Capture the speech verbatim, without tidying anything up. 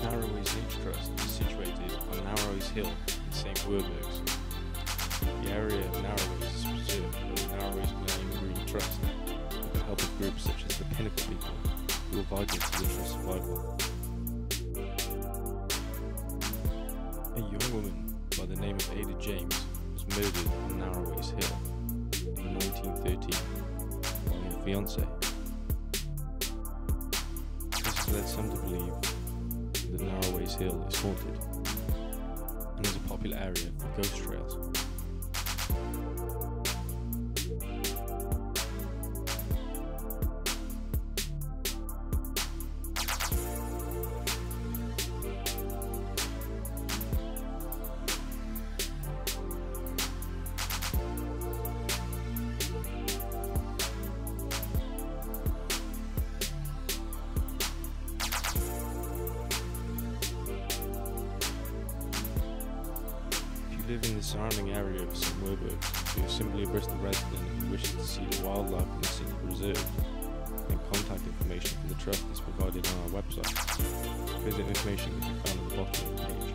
Narroways Lynch Trust is situated on Narroways Hill in Saint Werburgh's. The area of Narroways is preserved by the Narroways Millennium Green Trust with the help of groups such as the Pinnacle People, who are vital to the trust's survival. A young woman by the name of Ada James was murdered on Narroways Hill in nineteen thirteen by her fiancé. This has led some to believe that Narroways Hill is haunted and is a popular area for ghost trails. If you live in the surrounding area of Saint Werburgh's, or you're simply a Bristol resident who wishes to see the wildlife in the city preserved, then contact information for the trust is provided on our website. Further information can be found at the bottom of the page.